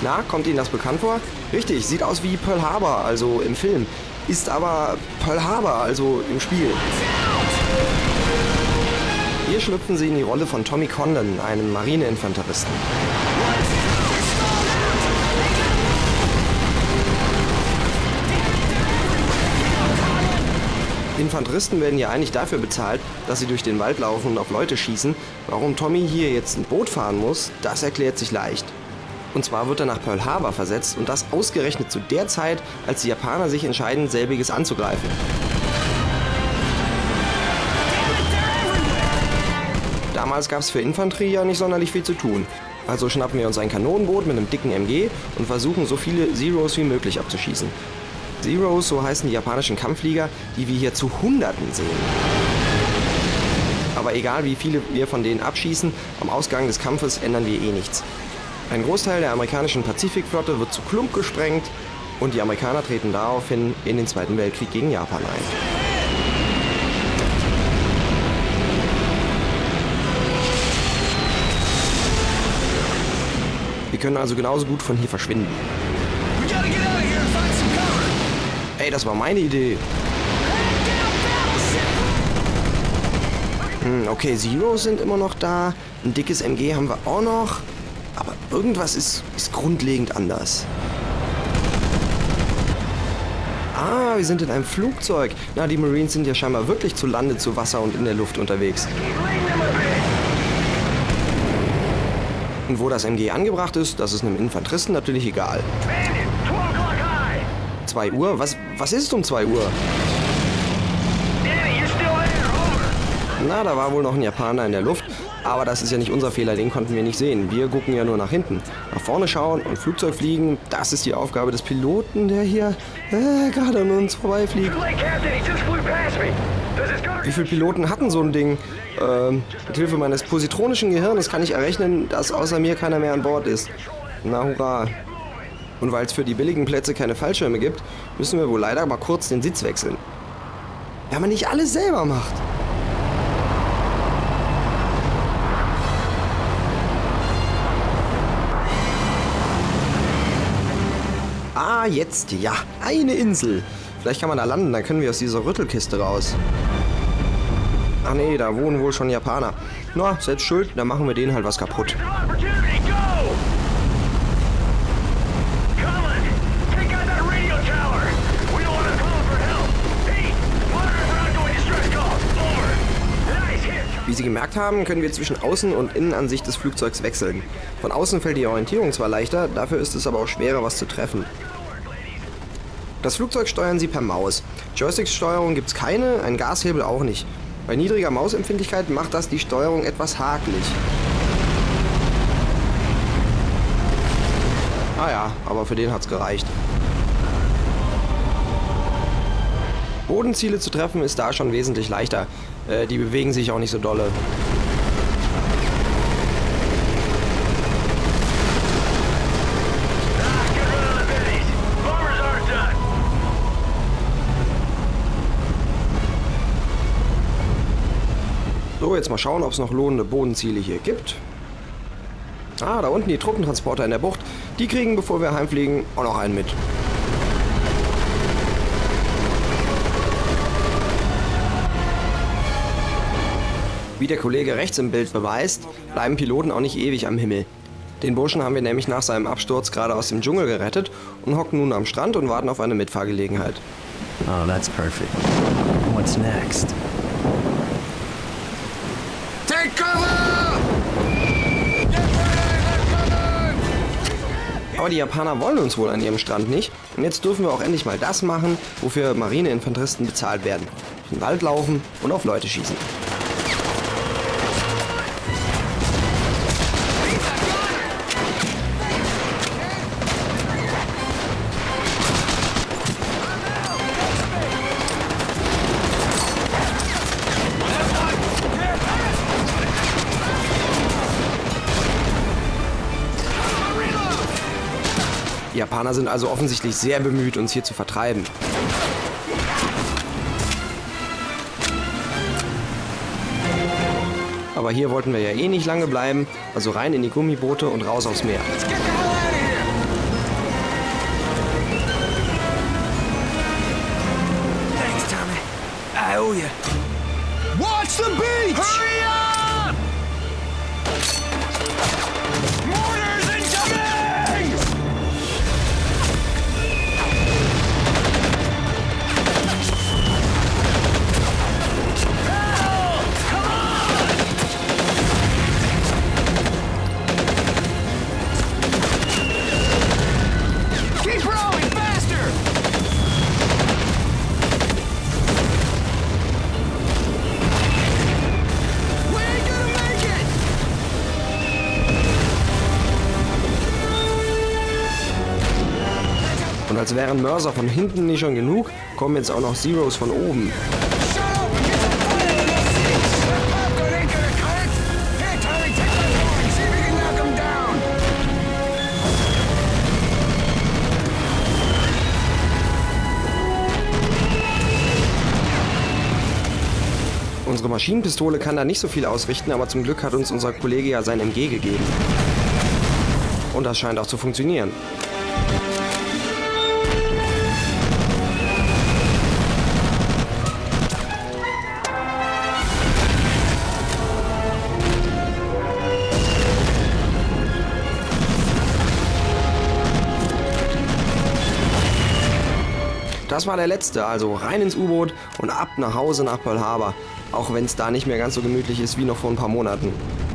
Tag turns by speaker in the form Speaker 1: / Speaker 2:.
Speaker 1: Na, kommt Ihnen das bekannt vor? Richtig, sieht aus wie Pearl Harbor, also im Film. Ist aber Pearl Harbor, also im Spiel. Hier schlüpfen sie in die Rolle von Tommy Condon, einem Marineinfanteristen. Infanteristen werden ja eigentlich dafür bezahlt, dass sie durch den Wald laufen und auf Leute schießen. Warum Tommy hier jetzt ein Boot fahren muss, das erklärt sich leicht. Und zwar wird er nach Pearl Harbor versetzt und das ausgerechnet zu der Zeit, als die Japaner sich entscheiden, selbiges anzugreifen. Damals gab es für Infanterie ja nicht sonderlich viel zu tun. Also schnappen wir uns ein Kanonenboot mit einem dicken MG und versuchen, so viele Zeros wie möglich abzuschießen. Zeros, so heißen die japanischen Kampfflieger, die wir hier zu Hunderten sehen. Aber egal wie viele wir von denen abschießen, am Ausgang des Kampfes ändern wir eh nichts. Ein Großteil der amerikanischen Pazifikflotte wird zu Klump gesprengt und die Amerikaner treten daraufhin in den Zweiten Weltkrieg gegen Japan ein. Wir können also genauso gut von hier verschwinden. Ey, das war meine Idee. Okay, Zeros sind immer noch da. Ein dickes MG haben wir auch noch. Aber irgendwas ist grundlegend anders. Ah, wir sind in einem Flugzeug. Na, die Marines sind ja scheinbar wirklich zu Lande, zu Wasser und in der Luft unterwegs. Und wo das MG angebracht ist, das ist einem Infanteristen natürlich egal. 2 Uhr? Was ist um 2 Uhr? Na, da war wohl noch ein Japaner in der Luft, aber das ist ja nicht unser Fehler, den konnten wir nicht sehen. Wir gucken ja nur nach hinten. Nach vorne schauen und Flugzeug fliegen, das ist die Aufgabe des Piloten, der hier gerade an uns vorbeifliegt. Wie viele Piloten hatten so ein Ding? Mit Hilfe meines positronischen Gehirns kann ich errechnen, dass außer mir keiner mehr an Bord ist. Na hurra. Und weil es für die billigen Plätze keine Fallschirme gibt, müssen wir wohl leider mal kurz den Sitz wechseln. Ja, man nicht alles selber macht. Ah, jetzt, ja, eine Insel. Vielleicht kann man da landen, dann können wir aus dieser Rüttelkiste raus. Ach nee, da wohnen wohl schon Japaner. Na, selbst schuld, dann machen wir denen halt was kaputt. Wie Sie gemerkt haben, können wir zwischen Außen- und Innenansicht des Flugzeugs wechseln. Von außen fällt die Orientierung zwar leichter, dafür ist es aber auch schwerer, was zu treffen. Das Flugzeug steuern Sie per Maus. Joystick-Steuerung gibt es keine, ein Gashebel auch nicht. Bei niedriger Mausempfindlichkeit macht das die Steuerung etwas hakelig. Ah ja, aber für den hat's gereicht. Bodenziele zu treffen ist da schon wesentlich leichter. Die bewegen sich auch nicht so dolle. So, jetzt mal schauen, ob es noch lohnende Bodenziele hier gibt. Ah, da unten die Truppentransporter in der Bucht. Die kriegen, bevor wir heimfliegen, auch noch einen mit. Wie der Kollege rechts im Bild beweist, bleiben Piloten auch nicht ewig am Himmel. Den Burschen haben wir nämlich nach seinem Absturz gerade aus dem Dschungel gerettet und hocken nun am Strand und warten auf eine Mitfahrgelegenheit.
Speaker 2: Oh, that's perfect. What's next?
Speaker 3: Take cover!
Speaker 1: Aber die Japaner wollen uns wohl an ihrem Strand nicht. Und jetzt dürfen wir auch endlich mal das machen, wofür Marineinfanteristen bezahlt werden. In den Wald laufen und auf Leute schießen. Die Japaner sind also offensichtlich sehr bemüht, uns hier zu vertreiben. Aber hier wollten wir ja eh nicht lange bleiben, also rein in die Gummiboote und raus aufs Meer.
Speaker 2: I owe you.
Speaker 3: Watch the beach! Hurry up! Mortars incoming! Hell! Come on! Keep rowing faster! We ain't gonna make it!
Speaker 1: Und als wären Mörser von hinten nicht schon genug, kommen jetzt auch noch Zeros von oben.
Speaker 3: Shut up and get some fire in those seats! That popcorn ain't gonna cut it! Here, Tommy, take my point! See if you can knock him down!
Speaker 1: Unsere Maschinenpistole kann da nicht so viel ausrichten, aber zum Glück hat uns unser Kollege ja sein MG gegeben. Und das scheint auch zu funktionieren. Das war der letzte, also rein ins U-Boot und ab nach Hause nach Pearl Harbor, auch wenn es da nicht mehr ganz so gemütlich ist wie noch vor ein paar Monaten.